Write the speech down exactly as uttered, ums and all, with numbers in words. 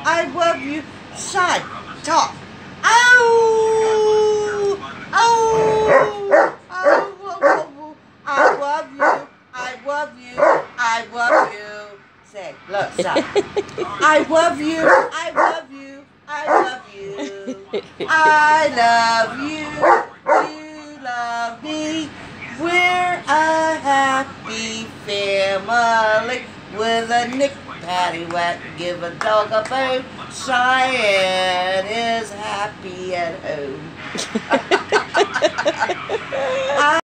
I love you. Side, talk. Oh, oh, oh, oh, oh, I love you. I love you. I love you. Say, look, side. I love you. I love you. I love you. I love you. You love me. We're a happy family with a nick patty whack. Give a dog a bone. Cheyenne is happy at home.